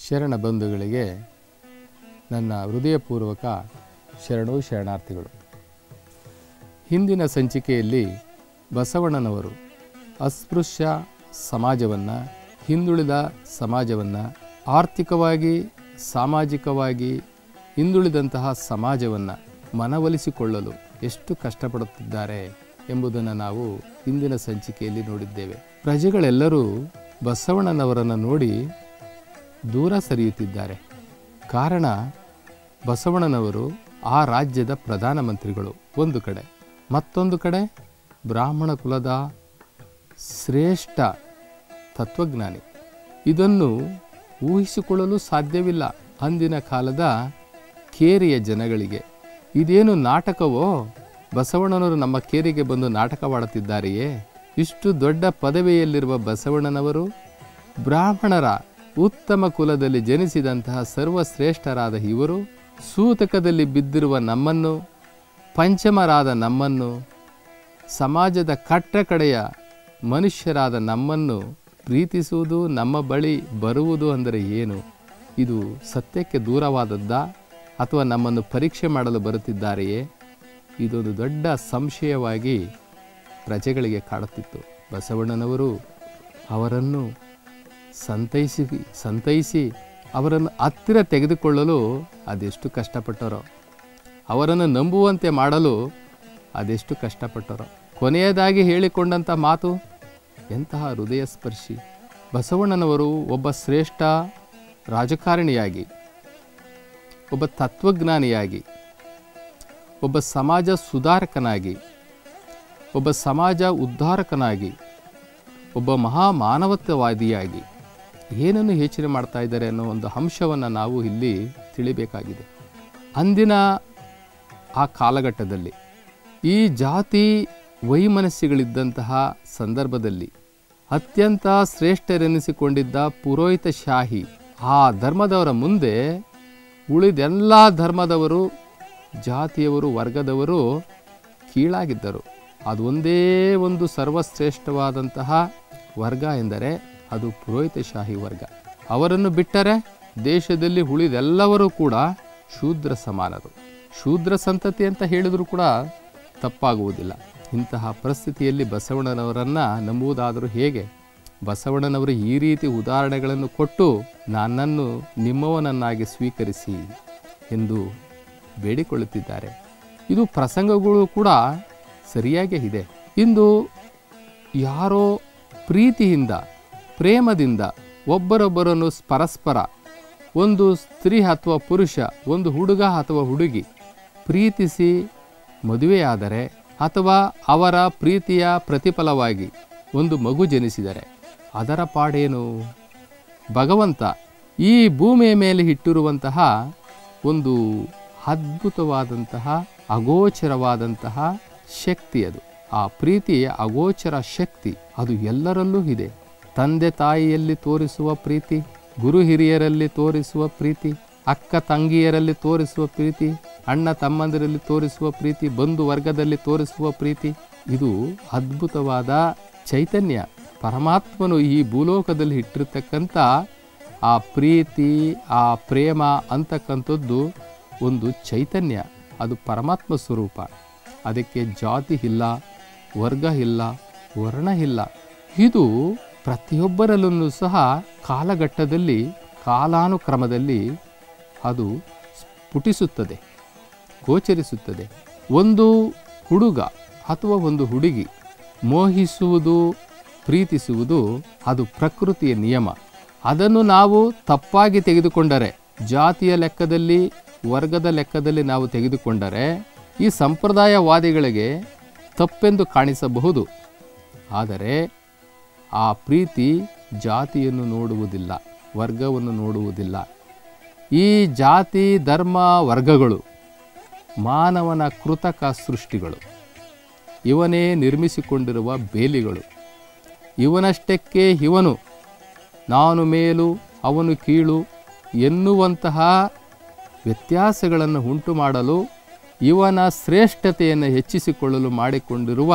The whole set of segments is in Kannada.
ಶರಣ ಬಂಧುಗಳಿಗೆ ನನ್ನ ಹೃದಯಪೂರ್ವಕ ಶರಣಾರ್ಥಿಗಳು. ಹಿಂದಿನ ಸಂಚಿಕೆಯಲ್ಲಿ ಬಸವಣ್ಣನವರು ಅಸ್ಪೃಶ್ಯ ಸಮಾಜವನ್ನು, ಹಿಂದುಳಿದ ಸಮಾಜವನ್ನು, ಆರ್ಥಿಕವಾಗಿ ಸಾಮಾಜಿಕವಾಗಿ ಹಿಂದುಳಿದಂತಹ ಸಮಾಜವನ್ನು ಮನವೊಲಿಸಿಕೊಳ್ಳಲು ಎಷ್ಟು ಕಷ್ಟಪಡುತ್ತಿದ್ದಾರೆ ಎಂಬುದನ್ನು ನಾವು ಹಿಂದಿನ ಸಂಚಿಕೆಯಲ್ಲಿ ನೋಡಿದ್ದೇವೆ. ಪ್ರಜೆಗಳೆಲ್ಲರೂ ಬಸವಣ್ಣನವರನ್ನು ನೋಡಿ ದೂರ ಸರಿಯುತ್ತಿದ್ದಾರೆ. ಕಾರಣ, ಬಸವಣ್ಣನವರು ಆ ರಾಜ್ಯದ ಪ್ರಧಾನಮಂತ್ರಿಗಳು ಒಂದು ಕಡೆ, ಮತ್ತೊಂದು ಕಡೆ ಬ್ರಾಹ್ಮಣ ಕುಲದ ಶ್ರೇಷ್ಠ ತತ್ವಜ್ಞಾನಿ. ಇದನ್ನು ಊಹಿಸಿಕೊಳ್ಳಲು ಸಾಧ್ಯವಿಲ್ಲ ಅಂದಿನ ಕಾಲದ ಕೇರಿಯ ಜನಗಳಿಗೆ. ಇದೇನು ನಾಟಕವೋ? ಬಸವಣ್ಣನವರು ನಮ್ಮ ಕೇರಿಗೆ ಬಂದು ನಾಟಕವಾಡುತ್ತಿದ್ದಾರೆಯೇ? ಇಷ್ಟು ದೊಡ್ಡ ಪದವಿಯಲ್ಲಿರುವ ಬಸವಣ್ಣನವರು ಬ್ರಾಹ್ಮಣರ ಉತ್ತಮ ಕುಲದಲ್ಲಿ ಜನಿಸಿದಂತಹ ಸರ್ವಶ್ರೇಷ್ಠರಾದ ಇವರು ಸೂತಕದಲ್ಲಿ ಬಿದ್ದಿರುವ ನಮ್ಮನ್ನು, ಪಂಚಮರಾದ ನಮ್ಮನ್ನು, ಸಮಾಜದ ಕಟ್ಟಕಡೆಯ ಮನುಷ್ಯರಾದ ನಮ್ಮನ್ನು ಪ್ರೀತಿಸುವುದು, ನಮ್ಮ ಬಳಿ ಬರುವುದು ಅಂದರೆ ಏನು? ಇದು ಸತ್ಯಕ್ಕೆ ದೂರವಾದದ್ದಾ ಅಥವಾ ನಮ್ಮನ್ನು ಪರೀಕ್ಷೆ ಮಾಡಲು ಬರುತ್ತಿದ್ದಾರೆಯೇ? ಇದೊಂದು ದೊಡ್ಡ ಸಂಶಯವಾಗಿ ಪ್ರಜೆಗಳಿಗೆ ಕಾಡುತ್ತಿತ್ತು. ಬಸವಣ್ಣನವರು ಅವರನ್ನು ಸಂತೈಸಿ ಅವರನ್ನು ಹತ್ತಿರ ತೆಗೆದುಕೊಳ್ಳಲು ಅದೆಷ್ಟು ಕಷ್ಟಪಟ್ಟರೋ, ಅವರನ್ನು ನಂಬುವಂತೆ ಮಾಡಲು ಅದೆಷ್ಟು ಕಷ್ಟಪಟ್ಟರೋ. ಕೊನೆಯದಾಗಿ ಹೇಳಿಕೊಂಡಂಥ ಮಾತು ಎಂತಹ ಹೃದಯ ಸ್ಪರ್ಶಿ. ಬಸವಣ್ಣನವರು ಒಬ್ಬ ಶ್ರೇಷ್ಠ ರಾಜಕಾರಣಿಯಾಗಿ, ಒಬ್ಬ ತತ್ವಜ್ಞಾನಿಯಾಗಿ, ಒಬ್ಬ ಸಮಾಜ ಸುಧಾರಕನಾಗಿ, ಒಬ್ಬ ಸಮಾಜ ಉದ್ಧಾರಕನಾಗಿ, ಒಬ್ಬ ಮಹಾಮಾನವತ್ವವಾದಿಯಾಗಿ ಏನನ್ನು ಯೋಚನೆ ಮಾಡ್ತಾ ಇದ್ದಾರೆ ಅನ್ನೋ ಒಂದು ಅಂಶವನ್ನು ನಾವು ಇಲ್ಲಿ ತಿಳಿಬೇಕಾಗಿದೆ. ಅಂದಿನ ಆ ಕಾಲಘಟ್ಟದಲ್ಲಿ ಈ ಜಾತಿ ವೈಮನಸ್ಸುಗಳಿದ್ದಂತಹ ಸಂದರ್ಭದಲ್ಲಿ ಅತ್ಯಂತ ಶ್ರೇಷ್ಠರೆನಿಸಿಕೊಂಡಿದ್ದ ಪುರೋಹಿತಶಾಹಿ ಆ ಧರ್ಮದವರ ಮುಂದೆ ಉಳಿದೆಲ್ಲ ಧರ್ಮದವರು, ಜಾತಿಯವರು, ವರ್ಗದವರು ಕೀಳಾಗಿದ್ದರು. ಅದು ಒಂದೇ ಒಂದು ಸರ್ವಶ್ರೇಷ್ಠವಾದಂತಹ ವರ್ಗ ಎಂದರೆ ಅದು ಪುರೋಹಿತಶಾಹಿ ವರ್ಗ. ಅವರನ್ನು ಬಿಟ್ಟರೆ ದೇಶದಲ್ಲಿ ಉಳಿದೆಲ್ಲರೂ ಕೂಡ ಶೂದ್ರ ಸಮಾನರು. ಶೂದ್ರ ಸಂತತಿ ಅಂತ ಹೇಳಿದರೂ ಕೂಡ ತಪ್ಪಾಗುವುದಿಲ್ಲ. ಇಂತಹ ಪರಿಸ್ಥಿತಿಯಲ್ಲಿ ಬಸವಣ್ಣನವರನ್ನು ನಂಬುವುದಾದರೂ ಹೇಗೆ? ಬಸವಣ್ಣನವರು ಈ ರೀತಿ ಉದಾಹರಣೆಗಳನ್ನು ಕೊಟ್ಟು ನನ್ನನ್ನು ನಿಮ್ಮವನನ್ನಾಗಿ ಸ್ವೀಕರಿಸಿ ಎಂದು ಬೇಡಿಕೊಳ್ಳುತ್ತಿದ್ದಾರೆ. ಇದು ಪ್ರಸಂಗಗಳು ಕೂಡ ಸರಿಯಾಗೇ ಇದೆ. ಇಂದು ಯಾರೋ ಪ್ರೀತಿಯಿಂದ, ಪ್ರೇಮದಿಂದ ಒಬ್ಬರೊಬ್ಬರನ್ನು ಪರಸ್ಪರ, ಒಂದು ಸ್ತ್ರೀ ಅಥವಾ ಪುರುಷ, ಒಂದು ಹುಡುಗ ಅಥವಾ ಹುಡುಗಿ ಪ್ರೀತಿಸಿ ಮದುವೆಯಾದರೆ ಅಥವಾ ಅವರ ಪ್ರೀತಿಯ ಪ್ರತಿಫಲವಾಗಿ ಒಂದು ಮಗು ಜನಿಸಿದರೆ ಅದರ ಪಾಡೇನು? ಭಗವಂತ ಈ ಭೂಮಿಯ ಮೇಲೆ ಇಟ್ಟಿರುವಂತಹ ಒಂದು ಅದ್ಭುತವಾದಂತಹ ಅಗೋಚರವಾದಂತಹ ಶಕ್ತಿ ಅದು. ಆ ಪ್ರೀತಿಯ ಅಗೋಚರ ಶಕ್ತಿ ಅದು ಎಲ್ಲರಲ್ಲೂ ಇದೆ. ತಂದೆ ತಾಯಿಯಲ್ಲಿ ತೋರಿಸುವ ಪ್ರೀತಿ, ಗುರು ಹಿರಿಯರಲ್ಲಿ ತೋರಿಸುವ ಪ್ರೀತಿ, ಅಕ್ಕ ತಂಗಿಯರಲ್ಲಿ ತೋರಿಸುವ ಪ್ರೀತಿ, ಅಣ್ಣ ತಮ್ಮಂದಿರಲ್ಲಿ ತೋರಿಸುವ ಪ್ರೀತಿ, ಬಂಧು ವರ್ಗದಲ್ಲಿ ತೋರಿಸುವ ಪ್ರೀತಿ, ಇದು ಅದ್ಭುತವಾದ ಚೈತನ್ಯ. ಪರಮಾತ್ಮನು ಈ ಭೂಲೋಕದಲ್ಲಿ ಇಟ್ಟಿರ್ತಕ್ಕಂಥ ಆ ಪ್ರೀತಿ, ಆ ಪ್ರೇಮ ಅಂತಕ್ಕಂಥದ್ದು ಒಂದು ಚೈತನ್ಯ. ಅದು ಪರಮಾತ್ಮ ಸ್ವರೂಪ. ಅದಕ್ಕೆ ಜಾತಿ ಇಲ್ಲ, ವರ್ಗ ಇಲ್ಲ, ವರ್ಣ ಇಲ್ಲ. ಇದು ಪ್ರತಿಯೊಬ್ಬರಲ್ಲೂ ಸಹ ಕಾಲಘಟ್ಟದಲ್ಲಿ, ಕಾಲಾನುಕ್ರಮದಲ್ಲಿ ಅದು ಸ್ಫುಟಿಸುತ್ತದೆ, ಗೋಚರಿಸುತ್ತದೆ. ಒಂದು ಹುಡುಗ ಅಥವಾ ಒಂದು ಹುಡುಗಿ ಮೋಹಿಸುವುದು, ಪ್ರೀತಿಸುವುದು ಅದು ಪ್ರಕೃತಿಯ ನಿಯಮ. ಅದನ್ನು ನಾವು ತಪ್ಪಾಗಿ ತೆಗೆದುಕೊಂಡರೆ, ಜಾತಿಯ ಲೆಕ್ಕದಲ್ಲಿ, ವರ್ಗದ ಲೆಕ್ಕದಲ್ಲಿ ನಾವು ತೆಗೆದುಕೊಂಡರೆ ಈ ಸಂಪ್ರದಾಯವಾದಿಗಳಿಗೆ ತಪ್ಪೆಂದು ಕಾಣಿಸಬಹುದು. ಆದರೆ ಆ ಪ್ರೀತಿ ಜಾತಿಯನ್ನು ನೋಡುವುದಿಲ್ಲ, ವರ್ಗವನ್ನು ನೋಡುವುದಿಲ್ಲ. ಈ ಜಾತಿ, ಧರ್ಮ, ವರ್ಗಗಳು ಮಾನವನ ಕೃತಕ ಸೃಷ್ಟಿಗಳು. ಇವನೇ ನಿರ್ಮಿಸಿಕೊಂಡಿರುವ ಬೇಲಿಗಳು. ಇವನಷ್ಟಕ್ಕೆ ಇವನು, ನಾನು ಮೇಲು ಅವನು ಕೀಳು ಎನ್ನುವಂತಹ ವ್ಯತ್ಯಾಸಗಳನ್ನು ಉಂಟು ಮಾಡಲು, ಇವನ ಶ್ರೇಷ್ಠತೆಯನ್ನು ಹೆಚ್ಚಿಸಿಕೊಳ್ಳಲು ಮಾಡಿಕೊಂಡಿರುವ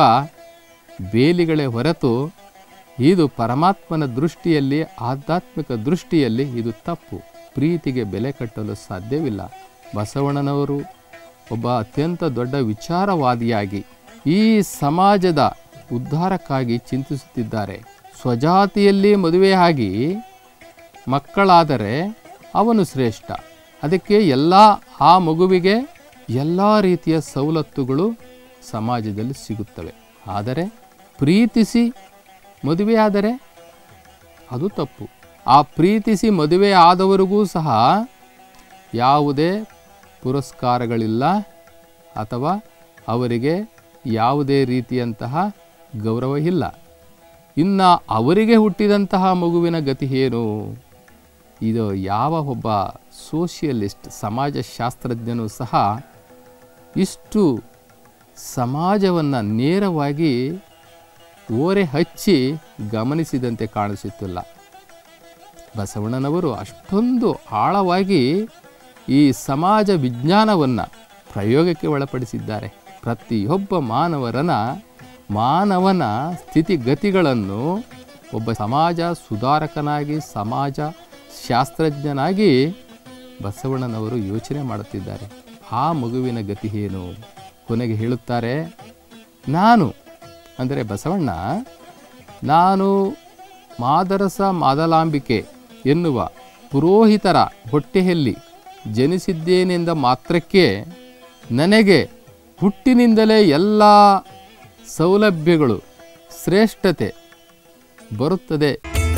ಬೇಲಿಗಳೇ ಹೊರತು ಇದು ಪರಮಾತ್ಮನ ದೃಷ್ಟಿಯಲ್ಲಿ, ಆಧ್ಯಾತ್ಮಿಕ ದೃಷ್ಟಿಯಲ್ಲಿ ಇದು ತಪ್ಪು. ಪ್ರೀತಿಗೆ ಬೆಲೆ ಕಟ್ಟಲು ಸಾಧ್ಯವಿಲ್ಲ. ಬಸವಣ್ಣನವರು ಒಬ್ಬ ಅತ್ಯಂತ ದೊಡ್ಡ ವಿಚಾರವಾದಿಯಾಗಿ ಈ ಸಮಾಜದ ಉದ್ಧಾರಕ್ಕಾಗಿ ಚಿಂತಿಸುತ್ತಿದ್ದಾರೆ. ಸ್ವಜಾತಿಯಲ್ಲಿ ಮದುವೆಯಾಗಿ ಮಕ್ಕಳಾದರೆ ಅವನು ಶ್ರೇಷ್ಠ, ಅದಕ್ಕೆ ಆ ಮಗುವಿಗೆ ಎಲ್ಲ ರೀತಿಯ ಸವಲತ್ತುಗಳು ಸಮಾಜದಲ್ಲಿ ಸಿಗುತ್ತವೆ. ಆದರೆ ಪ್ರೀತಿಸಿ ಮದುವೆಯಾದರೆ ಅದು ತಪ್ಪು. ಆ ಪ್ರೀತಿಸಿ ಮದುವೆ ಆದವರಿಗೂ ಸಹ ಯಾವುದೇ ಪುರಸ್ಕಾರಗಳಿಲ್ಲ ಅಥವಾ ಅವರಿಗೆ ಯಾವುದೇ ರೀತಿಯಂತಹ ಗೌರವ ಇಲ್ಲ. ಇನ್ನು ಅವರಿಗೆ ಹುಟ್ಟಿದಂತಹ ಮಗುವಿನ ಗತಿ ಏನು? ಇದು ಯಾವ ಒಬ್ಬ ಸೋಷಿಯಲಿಸ್ಟ್ ಸಮಾಜಶಾಸ್ತ್ರಜ್ಞನೂ ಸಹ ಇಷ್ಟು ಸಮಾಜವನ್ನು ನೇರವಾಗಿ ಓರೆ ಹಚ್ಚಿ ಗಮನಿಸಿದಂತೆ ಕಾಣಿಸುತ್ತಿಲ್ಲ. ಬಸವಣ್ಣನವರು ಅಷ್ಟೊಂದು ಆಳವಾಗಿ ಈ ಸಮಾಜ ವಿಜ್ಞಾನವನ್ನು ಪ್ರಯೋಗಕ್ಕೆ ಒಳಪಡಿಸಿದ್ದಾರೆ. ಪ್ರತಿಯೊಬ್ಬ ಮಾನವನ ಸ್ಥಿತಿಗತಿಗಳನ್ನು ಒಬ್ಬ ಸಮಾಜ ಸುಧಾರಕನಾಗಿ, ಸಮಾಜ ಶಾಸ್ತ್ರಜ್ಞನಾಗಿ ಬಸವಣ್ಣನವರು ಯೋಚನೆ ಮಾಡುತ್ತಿದ್ದಾರೆ. ಆ ಮಗುವಿನ ಗತಿ ಏನು? ಕೊನೆಗೆ ಹೇಳುತ್ತಾರೆ, ನಾನು ಅಂದರೆ ಬಸವಣ್ಣ, ನಾನು ಮಾದರಸ ಮಾದಲಾಂಬಿಕೆ ಎನ್ನುವ ಪುರೋಹಿತರ ಹೊಟ್ಟೆಯಲ್ಲಿ ಜನಿಸಿದ್ದೇನೆಂದ ಮಾತ್ರಕ್ಕೆ ನನಗೆ ಹುಟ್ಟಿನಿಂದಲೇ ಎಲ್ಲ ಸೌಲಭ್ಯಗಳು, ಶ್ರೇಷ್ಠತೆ ಬರುತ್ತದೆ.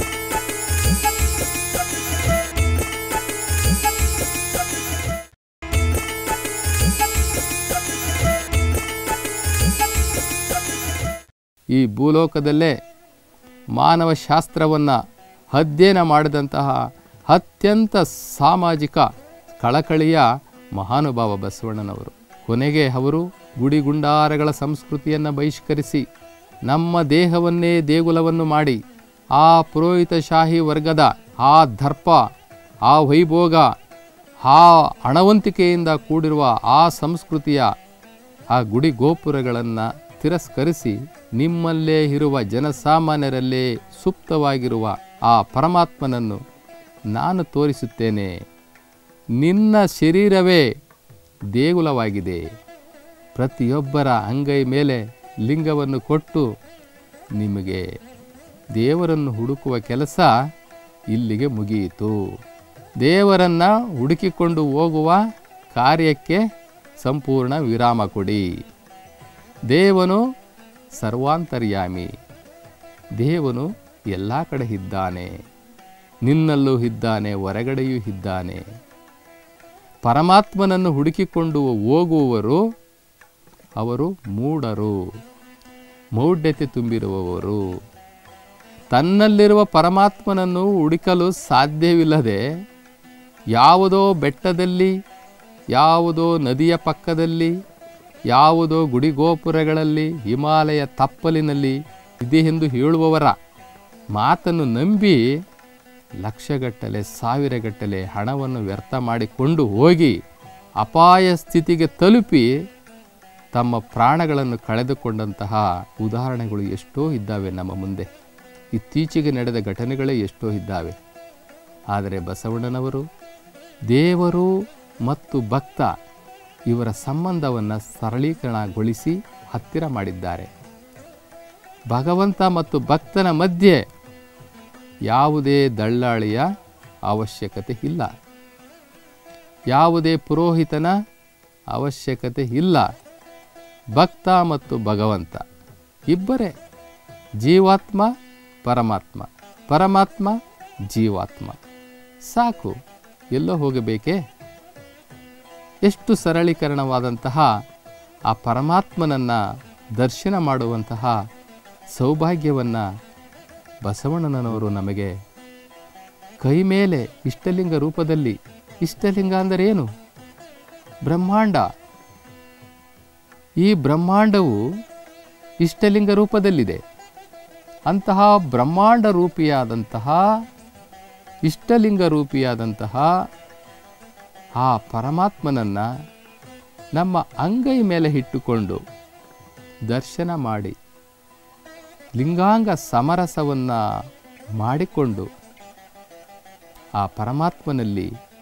ಈ ಭೂಲೋಕದಲ್ಲೇ ಮಾನವಶಾಸ್ತ್ರವನ್ನು ಅಧ್ಯಯನ ಮಾಡಿದಂತಹ ಅತ್ಯಂತ ಸಾಮಾಜಿಕ ಕಳಕಳಿಯ ಮಹಾನುಭಾವ ಬಸವಣ್ಣನವರು. ಕೊನೆಗೆ ಅವರು ಗುಡಿಗುಂಡಾರಗಳ ಸಂಸ್ಕೃತಿಯನ್ನು ಬಹಿಷ್ಕರಿಸಿ ನಮ್ಮ ದೇಹವನ್ನೇ ದೇಗುಲವನ್ನು ಮಾಡಿ ಆ ಪುರೋಹಿತಶಾಹಿ ವರ್ಗದ ಆ ದರ್ಪ, ಆ ವೈಭೋಗ, ಆ ಹಣವಂತಿಕೆಯಿಂದ ಕೂಡಿರುವ ಆ ಸಂಸ್ಕೃತಿಯ ಆ ಗುಡಿ ಗೋಪುರಗಳನ್ನು ತಿರಸ್ಕರಿಸಿ ನಿಮ್ಮಲ್ಲೇ ಇರುವ ಜನಸಾಮಾನ್ಯರಲ್ಲೇ ಸುಪ್ತವಾಗಿರುವ ಆ ಪರಮಾತ್ಮನನ್ನು ನಾನು ತೋರಿಸುತ್ತೇನೆ. ನಿನ್ನ ಶರೀರವೇ ದೇಗುಲವಾಗಿದೆ. ಪ್ರತಿಯೊಬ್ಬರ ಅಂಗೈ ಮೇಲೆ ಲಿಂಗವನ್ನು ಕೊಟ್ಟು ನಿಮಗೆ ದೇವರನ್ನು ಹುಡುಕುವ ಕೆಲಸ ಇಲ್ಲಿಗೆ ಮುಗಿಯಿತು. ದೇವರನ್ನು ಹುಡುಕಿಕೊಂಡು ಹೋಗುವ ಕಾರ್ಯಕ್ಕೆ ಸಂಪೂರ್ಣ ವಿರಾಮ ಕೊಡಿ. ದೇವನು ಸರ್ವಾಂತರ್ಯಾಮಿ. ದೇವನು ಎಲ್ಲ ಕಡೆ ಇದ್ದಾನೆ. ನಿನ್ನಲ್ಲೂ ಇದ್ದಾನೆ, ಹೊರಗಡೆಯೂ ಇದ್ದಾನೆ. ಪರಮಾತ್ಮನನ್ನು ಹುಡುಕಿಕೊಂಡು ಹೋಗುವವರು ಅವರು ಮೂಢರು, ಮೌಢ್ಯತೆ ತುಂಬಿರುವವರು. ತನ್ನಲ್ಲಿರುವ ಪರಮಾತ್ಮನನ್ನು ಹುಡುಕಲು ಸಾಧ್ಯವಿಲ್ಲದೆ ಯಾವುದೋ ಬೆಟ್ಟದಲ್ಲಿ, ಯಾವುದೋ ನದಿಯ ಪಕ್ಕದಲ್ಲಿ, ಯಾವುದೋ ಗುಡಿಗೋಪುರಗಳಲ್ಲಿ, ಹಿಮಾಲಯ ತಪ್ಪಲಿನಲ್ಲಿ ಇದೆ ಎಂದು ಹೇಳುವವರ ಮಾತನ್ನು ನಂಬಿ ಲಕ್ಷಗಟ್ಟಲೆ, ಸಾವಿರಗಟ್ಟಲೆ ಹಣವನ್ನು ವ್ಯರ್ಥ ಮಾಡಿಕೊಂಡು ಹೋಗಿ ಅಪಾಯ ಸ್ಥಿತಿಗೆ ತಲುಪಿ ತಮ್ಮ ಪ್ರಾಣಗಳನ್ನು ಕಳೆದುಕೊಂಡಂತಹ ಉದಾಹರಣೆಗಳು ಎಷ್ಟೋ ಇದ್ದಾವೆ ನಮ್ಮ ಮುಂದೆ. ಇತ್ತೀಚೆಗೆ ನಡೆದ ಘಟನೆಗಳೇ ಎಷ್ಟೋ ಇದ್ದಾವೆ. ಆದರೆ ಬಸವಣ್ಣನವರು ದೇವರು ಮತ್ತು ಭಕ್ತ ಇವರ ಸಂಬಂಧವನ್ನು ಸರಳೀಕರಣಗೊಳಿಸಿ ಹತ್ತಿರ ಮಾಡಿದ್ದಾರೆ. ಭಗವಂತ ಮತ್ತು ಭಕ್ತನ ಮಧ್ಯೆ ಯಾವುದೇ ದಳ್ಳಾಳಿಯ ಅವಶ್ಯಕತೆ ಇಲ್ಲ, ಯಾವುದೇ ಪುರೋಹಿತನ ಅವಶ್ಯಕತೆ ಇಲ್ಲ. ಭಕ್ತ ಮತ್ತು ಭಗವಂತ ಇಬ್ಬರೇ, ಜೀವಾತ್ಮ ಪರಮಾತ್ಮ, ಪರಮಾತ್ಮ ಜೀವಾತ್ಮ. ಸಾಕು, ಎಲ್ಲೋ ಹೋಗಬೇಕೇ? ಎಷ್ಟು ಸರಳೀಕರಣವಾದಂತಹ ಆ ಪರಮಾತ್ಮನನ್ನು ದರ್ಶನ ಮಾಡುವಂತಹ ಸೌಭಾಗ್ಯವನ್ನು ಬಸವಣ್ಣನವರು ನಮಗೆ ಕೈ ಮೇಲೆ ಇಷ್ಟಲಿಂಗ ರೂಪದಲ್ಲಿ. ಇಷ್ಟಲಿಂಗ ಅಂದರೆ ಏನು? ಬ್ರಹ್ಮಾಂಡ. ಈ ಬ್ರಹ್ಮಾಂಡವು ಇಷ್ಟಲಿಂಗ ರೂಪದಲ್ಲಿದೆ. ಅಂತಹ ಬ್ರಹ್ಮಾಂಡ ರೂಪಿಯಾದಂತಹ, ಇಷ್ಟಲಿಂಗ ರೂಪಿಯಾದಂತಹ ಆ ಪರಮಾತ್ಮನನ್ನು ನಮ್ಮ ಅಂಗೈ ಮೇಲೆ ಇಟ್ಟುಕೊಂಡು ದರ್ಶನ ಮಾಡಿ ಲಿಂಗಾಂಗ ಸಮರಸವನ್ನು ಮಾಡಿಕೊಂಡು ಆ ಪರಮಾತ್ಮನಲ್ಲಿ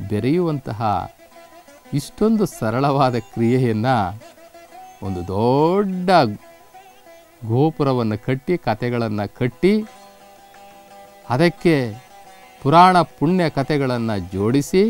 ಬೆರೆಯುವಂತಹ ಇಷ್ಟೊಂದು ಸರಳವಾದ ಕ್ರಿಯೆಯನ್ನು ಒಂದು ದೊಡ್ಡ ಗೋಪುರವನ್ನು ಕಟ್ಟಿ ಕಥೆಗಳನ್ನು ಕಟ್ಟಿ ಅದಕ್ಕೆ ಪುರಾಣ ಪುಣ್ಯ ಕಥೆಗಳನ್ನು ಜೋಡಿಸಿ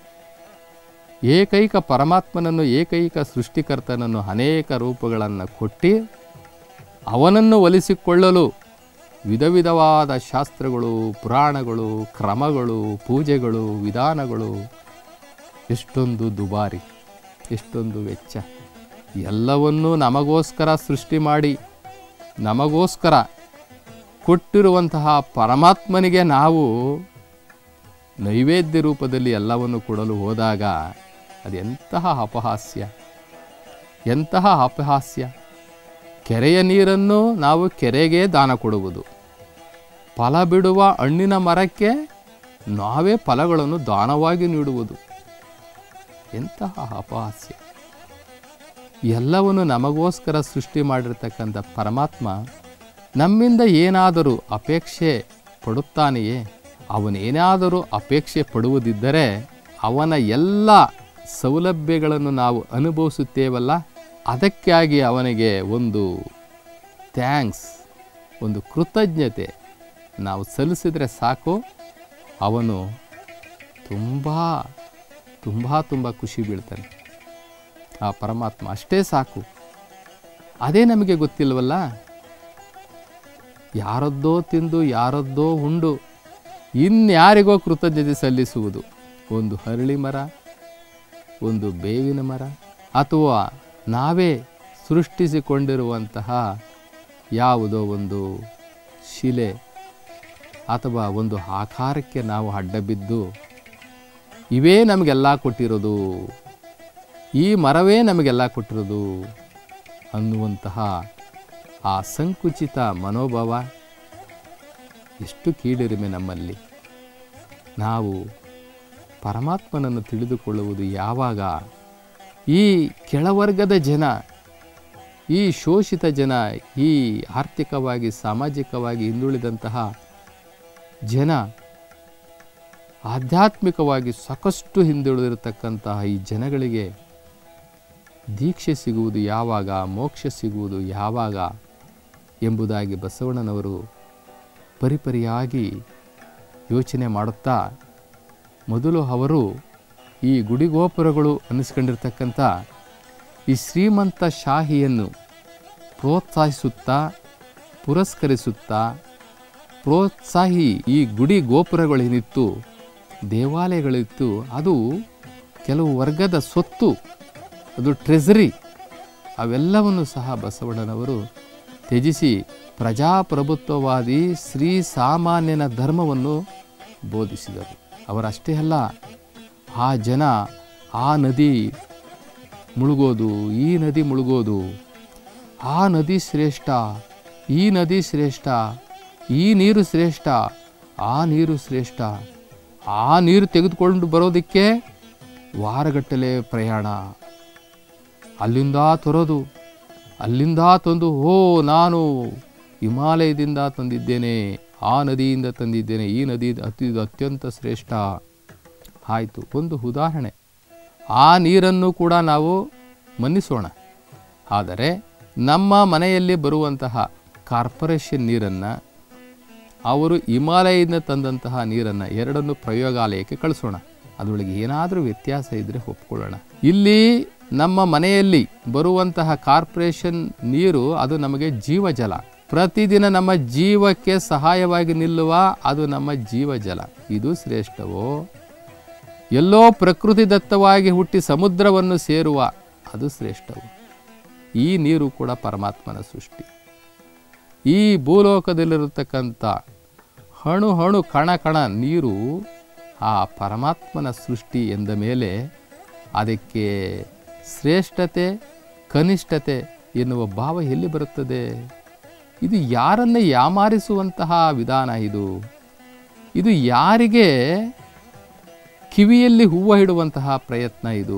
ಏಕೈಕ ಪರಮಾತ್ಮನನ್ನು ಏಕೈಕ ಸೃಷ್ಟಿಕರ್ತನನ್ನು ಅನೇಕ ರೂಪಗಳನ್ನು ಕೊಟ್ಟು ಅವನನ್ನು ಒಲಿಸಿಕೊಳ್ಳಲು ವಿಧ ವಿಧವಾದ ಶಾಸ್ತ್ರಗಳು, ಪುರಾಣಗಳು, ಕ್ರಮಗಳು, ಪೂಜೆಗಳು, ವಿಧಾನಗಳು, ಎಷ್ಟೊಂದು ದುಬಾರಿ, ಎಷ್ಟೊಂದು ವೆಚ್ಚ, ಎಲ್ಲವನ್ನೂ ನಮಗೋಸ್ಕರ ಸೃಷ್ಟಿ ಮಾಡಿ ನಮಗೋಸ್ಕರ ಕೊಟ್ಟಿರುವಂತಹ ಪರಮಾತ್ಮನಿಗೆ ನಾವು ನೈವೇದ್ಯ ರೂಪದಲ್ಲಿ ಎಲ್ಲವನ್ನು ಕೊಡಲು ಹೋದಾಗ ಅದೆಂತಹ ಅಪಹಾಸ್ಯ, ಎಂತಹ ಅಪಹಾಸ್ಯ. ಕೆರೆಯ ನೀರನ್ನು ನಾವು ಕೆರೆಗೆ ದಾನ ಕೊಡುವುದು, ಫಲ ಬಿಡುವ ಹಣ್ಣಿನ ಮರಕ್ಕೆ ನಾವೇ ಫಲಗಳನ್ನು ದಾನವಾಗಿ ನೀಡುವುದು, ಎಂತಹ ಅಪಹಾಸ್ಯ. ಎಲ್ಲವನ್ನು ನಮಗೋಸ್ಕರ ಸೃಷ್ಟಿ ಮಾಡಿರ್ತಕ್ಕಂಥ ಪರಮಾತ್ಮ ನಮ್ಮಿಂದ ಏನಾದರೂ ಅಪೇಕ್ಷೆ ಪಡುತ್ತಾನೆಯೇ? ಅವನೇನಾದರೂ ಅಪೇಕ್ಷೆ ಪಡುವುದಿದ್ದರೆ ಅವನ ಎಲ್ಲ ಸೌಲಭ್ಯಗಳನ್ನು ನಾವು ಅನುಭವಿಸುತ್ತೇವಲ್ಲ, ಅದಕ್ಕಾಗಿ ಅವನಿಗೆ ಒಂದು ಥ್ಯಾಂಕ್ಸ್, ಒಂದು ಕೃತಜ್ಞತೆ ನಾವು ಸಲ್ಲಿಸಿದರೆ ಸಾಕು, ಅವನು ತುಂಬ ತುಂಬ ತುಂಬ ಖುಷಿ ಬೀಳ್ತಾನೆ. ಆ ಪರಮಾತ್ಮ ಅಷ್ಟೇ ಸಾಕು. ಅದೇ ನಮಗೆ ಗೊತ್ತಿಲ್ವಲ್ಲ. ಯಾರದ್ದೋ ತಿಂದು ಯಾರದ್ದೋ ಉಂಡು ಇನ್ಯಾರಿಗೋ ಕೃತಜ್ಞತೆ ಸಲ್ಲಿಸುವುದು. ಒಂದು ಹರಳಿ ಮರ, ಒಂದು ಬೇವಿನ ಮರ, ಅಥವಾ ನಾವೇ ಸೃಷ್ಟಿಸಿಕೊಂಡಿರುವಂತಹ ಯಾವುದೋ ಒಂದು ಶಿಲೆ ಅಥವಾ ಒಂದು ಆಕಾರಕ್ಕೆ ನಾವು ಅಡ್ಡ ಬಿದ್ದು ಇವೇ ನಮಗೆಲ್ಲ ಕೊಟ್ಟಿರೋದು, ಈ ಮರವೇ ನಮಗೆಲ್ಲ ಕೊಟ್ಟಿರೋದು ಅನ್ನುವಂತಹ ಆ ಸಂಕುಚಿತ ಮನೋಭಾವ ಎಷ್ಟು ಕೀಳಿರಿಮೆ ನಮ್ಮಲ್ಲಿ. ನಾವು ಪರಮಾತ್ಮನನ್ನು ತಿಳಿದುಕೊಳ್ಳುವುದು ಯಾವಾಗ? ಈ ಕೆಳವರ್ಗದ ಜನ, ಈ ಶೋಷಿತ ಜನ, ಈ ಆರ್ಥಿಕವಾಗಿ ಸಾಮಾಜಿಕವಾಗಿ ಹಿಂದುಳಿದಂತಹ ಜನ, ಆಧ್ಯಾತ್ಮಿಕವಾಗಿ ಸಾಕಷ್ಟು ಹಿಂದುಳಿದಿರತಕ್ಕಂತಹ ಈ ಜನಗಳಿಗೆ ದೀಕ್ಷೆ ಸಿಗುವುದು ಯಾವಾಗ, ಮೋಕ್ಷ ಸಿಗುವುದು ಯಾವಾಗ ಎಂಬುದಾಗಿ ಬಸವಣ್ಣನವರು ಪರಿಪರಿಯಾಗಿ ಯೋಚನೆ ಮಾಡುತ್ತಾ, ಮೊದಲು ಅವರು ಈ ಗುಡಿಗೋಪುರಗಳು ಅನ್ನಿಸ್ಕೊಂಡಿರ್ತಕ್ಕಂಥ ಈ ಶ್ರೀಮಂತ ಶಾಹಿಯನ್ನು ಪ್ರೋತ್ಸಾಹಿಸುತ್ತಾ, ಪುರಸ್ಕರಿಸುತ್ತಾ, ಪ್ರೋತ್ಸಾಹಿ ಈ ಗುಡಿ ಗೋಪುರಗಳೇನಿತ್ತು, ದೇವಾಲಯಗಳಿತ್ತು, ಅದು ಕೆಲವು ವರ್ಗದ ಸೊತ್ತು, ಅದು ಟ್ರೆಸರಿ, ಅವೆಲ್ಲವನ್ನು ಸಹ ಬಸವಣ್ಣನವರು ತ್ಯಜಿಸಿ ಪ್ರಜಾಪ್ರಭುತ್ವವಾದಿ ಶ್ರೀ ಸಾಮಾನ್ಯನ ಧರ್ಮವನ್ನು ಬೋಧಿಸಿದರು. ಅವರಷ್ಟೇ ಅಲ್ಲ, ಆ ಜನ ಆ ನದಿ ಮುಳುಗೋದು, ಈ ನದಿ ಮುಳುಗೋದು, ಆ ನದಿ ಶ್ರೇಷ್ಠ, ಈ ನದಿ ಶ್ರೇಷ್ಠ, ಈ ನೀರು ಶ್ರೇಷ್ಠ, ಆ ನೀರು ಶ್ರೇಷ್ಠ, ಆ ನೀರು ತೆಗೆದುಕೊಂಡು ಬರೋದಕ್ಕೆ ವಾರಗಟ್ಟಲೆ ಪ್ರಯಾಣ, ಅಲ್ಲಿಂದ ತರೋದು, ಅಲ್ಲಿಂದ ತಂದು, ಓ ನಾನು ಹಿಮಾಲಯದಿಂದ ತಂದಿದ್ದೇನೆ, ಆ ನದಿಯಿಂದ ತಂದಿದ್ದೇನೆ, ಈ ನದಿ ಅತ್ಯಂತ ಶ್ರೇಷ್ಠ. ಆಯಿತು, ಒಂದು ಉದಾಹರಣೆ. ಆ ನೀರನ್ನು ಕೂಡ ನಾವು ಮನ್ನಿಸೋಣ. ಆದರೆ ನಮ್ಮ ಮನೆಯಲ್ಲಿ ಬರುವಂತಹ ಕಾರ್ಪೊರೇಷನ್ ನೀರನ್ನು, ಅವರು ಹಿಮಾಲಯದಿಂದ ತಂದಂತಹ ನೀರನ್ನು, ಎರಡನ್ನು ಪ್ರಯೋಗಾಲಯಕ್ಕೆ ಕಳಿಸೋಣ. ಅದರೊಳಗೆ ಏನಾದರೂ ವ್ಯತ್ಯಾಸ ಇದ್ದರೆ ಒಪ್ಕೊಳ್ಳೋಣ. ಇಲ್ಲಿ ನಮ್ಮ ಮನೆಯಲ್ಲಿ ಬರುವಂತಹ ಕಾರ್ಪೊರೇಷನ್ ನೀರು ಅದು ನಮಗೆ ಜೀವಜಲ, ಪ್ರತಿದಿನ ನಮ್ಮ ಜೀವಕ್ಕೆ ಸಹಾಯವಾಗಿ ನಿಲ್ಲುವ ಅದು ನಮ್ಮ ಜೀವಜಲ. ಇದು ಶ್ರೇಷ್ಠವೋ? ಎಲ್ಲೋ ಪ್ರಕೃತಿ ದತ್ತವಾಗಿ ಹುಟ್ಟಿ ಸಮುದ್ರವನ್ನು ಸೇರುವ ಅದು ಶ್ರೇಷ್ಠವೋ? ಈ ನೀರು ಕೂಡ ಪರಮಾತ್ಮನ ಸೃಷ್ಟಿ. ಈ ಭೂಲೋಕದಲ್ಲಿರತಕ್ಕಂಥ ಹಣು ಹಣು ಕಣ ಕಣ ನೀರು ಆ ಪರಮಾತ್ಮನ ಸೃಷ್ಟಿ ಎಂದ ಮೇಲೆ ಅದಕ್ಕೆ ಶ್ರೇಷ್ಠತೆ ಕನಿಷ್ಠತೆ ಎನ್ನುವ ಭಾವ ಎಲ್ಲಿ ಬರುತ್ತದೆ? ಇದು ಯಾರನ್ನೇ ಯಾಮಾರಿಸುವಂತಹ ವಿಧಾನ. ಇದು ಯಾರಿಗೆ ಕಿವಿಯಲ್ಲಿ ಹೂವು ಇಡುವಂತಹ ಪ್ರಯತ್ನ ಇದು.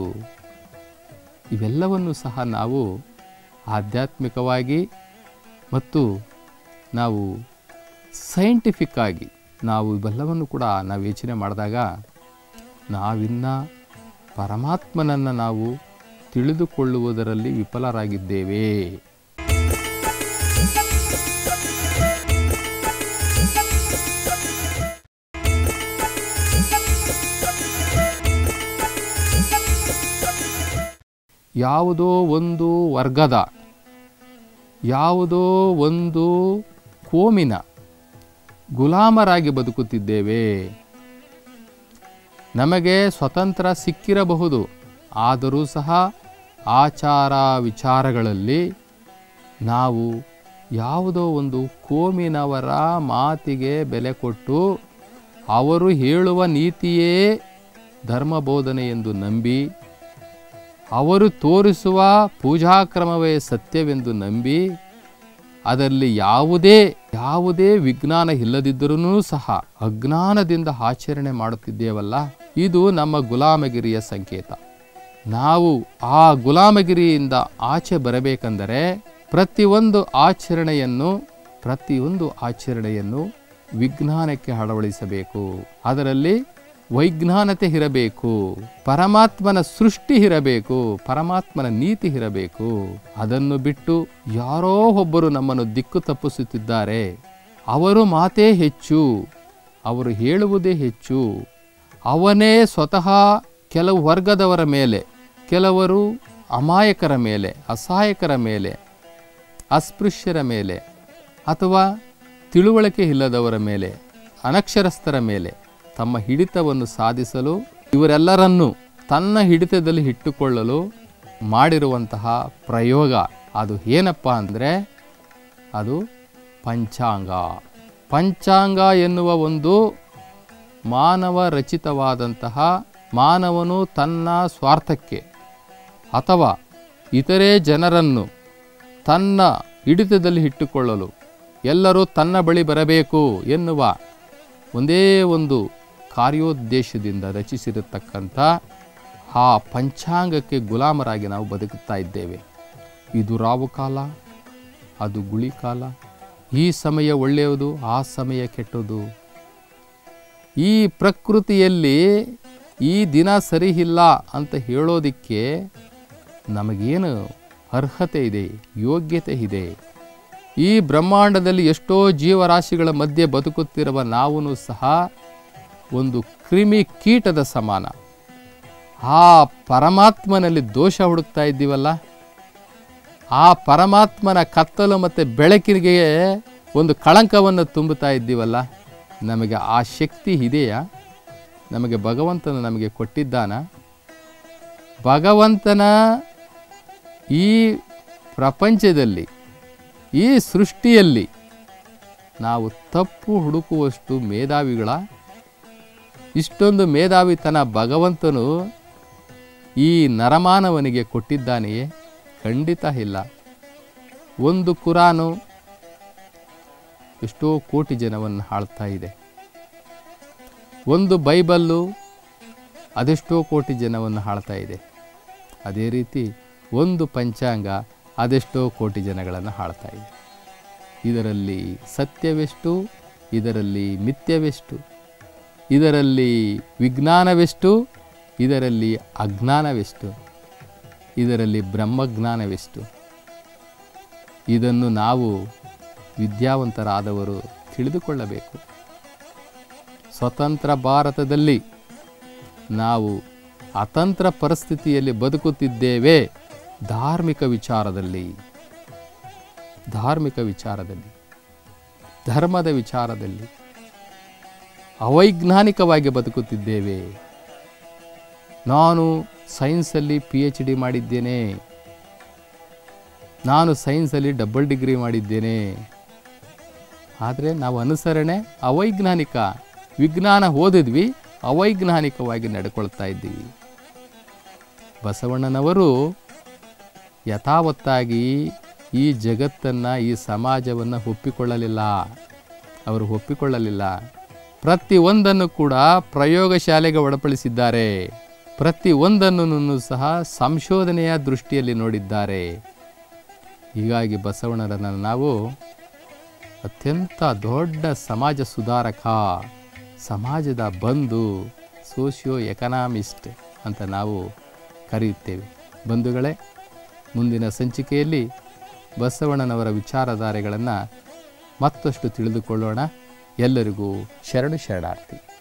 ಇವೆಲ್ಲವನ್ನು ಸಹ ನಾವು ಆಧ್ಯಾತ್ಮಿಕವಾಗಿ ಮತ್ತು ನಾವು ಸೈಂಟಿಫಿಕ್ ಆಗಿ ನಾವು ಇವೆಲ್ಲವನ್ನು ಕೂಡ ನಾವು ಯೋಚನೆ ಮಾಡಿದಾಗ ನಾವಿನ್ನ ಪರಮಾತ್ಮನನ್ನು ನಾವು ತಿಳಿದುಕೊಳ್ಳುವುದರಲ್ಲಿ ವಿಫಲರಾಗಿದ್ದೇವೆ. ಯಾವುದೋ ಒಂದು ವರ್ಗದ, ಯಾವುದೋ ಒಂದು ಕೋಮಿನ ಗುಲಾಮರಾಗಿ ಬದುಕುತ್ತಿದ್ದೇವೆ. ನಮಗೆ ಸ್ವತಂತ್ರ ಸಿಕ್ಕಿರಬಹುದು, ಆದರೂ ಸಹ ಆಚಾರ ವಿಚಾರಗಳಲ್ಲಿ ನಾವು ಯಾವುದೋ ಒಂದು ಕೋಮಿನವರ ಮಾತಿಗೆ ಬೆಲೆ ಕೊಟ್ಟು ಅವರು ಹೇಳುವ ನೀತಿಯೇ ಧರ್ಮಬೋಧನೆ ಎಂದು ನಂಬಿ, ಅವರು ತೋರಿಸುವ ಪೂಜಾಕ್ರಮವೇ ಸತ್ಯವೆಂದು ನಂಬಿ, ಅದರಲ್ಲಿ ಯಾವುದೇ ವಿಜ್ಞಾನ ಇಲ್ಲದಿದ್ದರೂ ಸಹ ಅಜ್ಞಾನದಿಂದ ಆಚರಣೆ ಮಾಡುತ್ತಿದ್ದೇವಲ್ಲ, ಇದು ನಮ್ಮ ಗುಲಾಮಗಿರಿಯ ಸಂಕೇತ. ನಾವು ಆ ಗುಲಾಮಗಿರಿಯಿಂದ ಆಚೆ ಬರಬೇಕೆಂದರೆ ಪ್ರತಿಯೊಂದು ಆಚರಣೆಯನ್ನು ವಿಜ್ಞಾನಕ್ಕೆ ಅಳವಡಿಸಬೇಕು. ಅದರಲ್ಲಿ ವೈಜ್ಞಾನತೆ ಇರಬೇಕು, ಪರಮಾತ್ಮನ ಸೃಷ್ಟಿ ಇರಬೇಕು, ಪರಮಾತ್ಮನ ನೀತಿ ಇರಬೇಕು. ಅದನ್ನು ಬಿಟ್ಟು ಯಾರೋ ಒಬ್ಬರು ನಮ್ಮನ್ನು ದಿಕ್ಕು ತಪ್ಪಿಸುತ್ತಿದ್ದಾರೆ, ಅವರು ಮಾತೇ ಹೆಚ್ಚು, ಅವರು ಹೇಳುವುದೇ ಹೆಚ್ಚು, ಅವನೇ ಸ್ವತಃ ಕೆಲವು ವರ್ಗದವರ ಮೇಲೆ, ಕೆಲವರು ಅಮಾಯಕರ ಮೇಲೆ, ಅಸಹಾಯಕರ ಮೇಲೆ, ಅಸ್ಪೃಶ್ಯರ ಮೇಲೆ, ಅಥವಾ ತಿಳುವಳಿಕೆ ಇಲ್ಲದವರ ಮೇಲೆ, ಅನಕ್ಷರಸ್ಥರ ಮೇಲೆ ತಮ್ಮ ಹಿಡಿತವನ್ನು ಸಾಧಿಸಲು, ಇವರೆಲ್ಲರನ್ನೂ ತನ್ನ ಹಿಡಿತದಲ್ಲಿ ಇಟ್ಟುಕೊಳ್ಳಲು ಮಾಡಿರುವಂತಹ ಪ್ರಯೋಗ ಅದು ಏನಪ್ಪ ಅಂದರೆ ಅದು ಪಂಚಾಂಗ. ಪಂಚಾಂಗ ಎನ್ನುವ ಒಂದು ಮಾನವ ರಚಿತವಾದಂತಹ, ಮಾನವನು ತನ್ನ ಸ್ವಾರ್ಥಕ್ಕೆ ಅಥವಾ ಇತರೆ ಜನರನ್ನು ತನ್ನ ಹಿಡಿತದಲ್ಲಿ ಇಟ್ಟುಕೊಳ್ಳಲು, ಎಲ್ಲರೂ ತನ್ನ ಬಳಿ ಬರಬೇಕು ಎನ್ನುವ ಒಂದೇ ಒಂದು ಕಾರ್ಯೋದ್ದೇಶದಿಂದ ರಚಿಸಿರತಕ್ಕಂಥ ಆ ಪಂಚಾಂಗಕ್ಕೆ ಗುಲಾಮರಾಗಿ ನಾವು ಬದುಕುತ್ತಾ ಇದ್ದೇವೆ. ಇದು ರಾವು ಕಾಲ, ಅದು ಗುಳಿ ಕಾಲ, ಈ ಸಮಯ ಒಳ್ಳೆಯದು, ಆ ಸಮಯ ಕೆಟ್ಟದು. ಈ ಪ್ರಕೃತಿಯಲ್ಲಿ ಈ ದಿನ ಸರಿ ಇಲ್ಲ ಅಂತ ಹೇಳೋದಿಕ್ಕೆ ನಮಗೇನು ಅರ್ಹತೆ ಇದೆ, ಯೋಗ್ಯತೆ ಇದೆ? ಈ ಬ್ರಹ್ಮಾಂಡದಲ್ಲಿ ಎಷ್ಟೋ ಜೀವರಾಶಿಗಳ ಮಧ್ಯೆ ಬದುಕುತ್ತಿರುವ ನಾವೂ ಸಹ ಒಂದು ಕ್ರಿಮಿ ಕೀಟದ ಸಮಾನ. ಆ ಪರಮಾತ್ಮನಲ್ಲಿ ದೋಷ ಹುಡುಕ್ತಾ ಇದ್ದೀವಲ್ಲ, ಆ ಪರಮಾತ್ಮನ ಕತ್ತಲು ಮತ್ತು ಬೆಳಕಿಗೆ ಒಂದು ಕಳಂಕವನ್ನು ತುಂಬುತ್ತಾ ಇದ್ದೀವಲ್ಲ, ನಮಗೆ ಆ ಶಕ್ತಿ ಇದೆಯಾ? ನಮಗೆ ಭಗವಂತನು ನಮಗೆ ಕೊಟ್ಟಿದ್ದಾನ? ಭಗವಂತನ ಈ ಪ್ರಪಂಚದಲ್ಲಿ, ಈ ಸೃಷ್ಟಿಯಲ್ಲಿ ನಾವು ತಪ್ಪು ಹುಡುಕುವಷ್ಟು ಮೇಧಾವಿಗಳ? ಇಷ್ಟೊಂದು ಮೇಧಾವಿತನ ಭಗವಂತನು ಈ ನರಮಾನವನಿಗೆ ಕೊಟ್ಟಿದ್ದಾನೆಯೇ? ಖಂಡಿತ ಇಲ್ಲ. ಒಂದು ಕುರಾನು ಎಷ್ಟೋ ಕೋಟಿ ಜನವನ್ನು ಆಳ್ತಾ ಇದೆ, ಒಂದು ಬೈಬಲ್ಲು ಅದೆಷ್ಟೋ ಕೋಟಿ ಜನವನ್ನು ಆಳ್ತಾ ಇದೆ. ಅದೇ ರೀತಿ ಒಂದು ಪಂಚಾಂಗ ಅದೆಷ್ಟೋ ಕೋಟಿ ಜನಗಳನ್ನು ಆಳ್ತಾ ಇದೆ. ಇದರಲ್ಲಿ ಸತ್ಯವೆಷ್ಟು, ಇದರಲ್ಲಿ ಮಿಥ್ಯವೆಷ್ಟು, ಇದರಲ್ಲಿ ವಿಜ್ಞಾನವೆಷ್ಟು, ಇದರಲ್ಲಿ ಅಜ್ಞಾನವೆಷ್ಟು, ಇದರಲ್ಲಿ ಬ್ರಹ್ಮಜ್ಞಾನವೆಷ್ಟು? ಇದನ್ನು ನಾವು ವಿದ್ಯಾವಂತರಾದವರು ತಿಳಿದುಕೊಳ್ಳಬೇಕು. ಸ್ವತಂತ್ರ ಭಾರತದಲ್ಲಿ ನಾವು ಅತಂತ್ರ ಪರಿಸ್ಥಿತಿಯಲ್ಲಿ ಬದುಕುತ್ತಿದ್ದೇವೆ. ಧಾರ್ಮಿಕ ವಿಚಾರದಲ್ಲಿ, ಧರ್ಮದ ವಿಚಾರದಲ್ಲಿ ಅವೈಜ್ಞಾನಿಕವಾಗಿ ಬದುಕುತ್ತಿದ್ದೇವೆ. ನಾನು ಸೈನ್ಸಲ್ಲಿ PhD ಮಾಡಿದ್ದೇನೆ, ನಾನು ಸೈನ್ಸಲ್ಲಿ ಡಬಲ್ ಡಿಗ್ರಿ ಮಾಡಿದ್ದೇನೆ, ಆದರೆ ನಾವು ಅನುಸರಣೆ ಅವೈಜ್ಞಾನಿಕ. ವಿಜ್ಞಾನ ಓದಿದ್ವಿ, ಅವೈಜ್ಞಾನಿಕವಾಗಿ ನಡ್ಕೊಳ್ತಾ ಇದ್ದೀವಿ. ಬಸವಣ್ಣನವರು ಯಥಾವತ್ತಾಗಿ ಈ ಜಗತ್ತನ್ನು, ಈ ಸಮಾಜವನ್ನು ಒಪ್ಪಿಕೊಳ್ಳಲಿಲ್ಲ. ಪ್ರತಿಯೊಂದನ್ನು ಕೂಡ ಪ್ರಯೋಗಶಾಲೆಗೆ ಒಳಪಡಿಸಿದ್ದಾರೆ. ಪ್ರತಿಯೊಂದನ್ನು ಸಹ ಸಂಶೋಧನೆಯ ದೃಷ್ಟಿಯಲ್ಲಿ ನೋಡಿದ್ದಾರೆ. ಹೀಗಾಗಿ ಬಸವಣ್ಣನನ್ನು ನಾವು ಅತ್ಯಂತ ದೊಡ್ಡ ಸಮಾಜ ಸುಧಾರಕ, ಸಮಾಜದ ಬಂಧು, ಸೋಷಿಯೋ ಎಕನಾಮಿಸ್ಟ್ ಅಂತ ನಾವು ಕರೆಯುತ್ತೇವೆ. ಬಂಧುಗಳೇ, ಮುಂದಿನ ಸಂಚಿಕೆಯಲ್ಲಿ ಬಸವಣ್ಣನವರ ವಿಚಾರಧಾರೆಗಳನ್ನು ಮತ್ತಷ್ಟು ತಿಳಿದುಕೊಳ್ಳೋಣ. ಎಲ್ಲರಿಗೂ ಶರಣು ಶರಣಾರ್ಥಿ.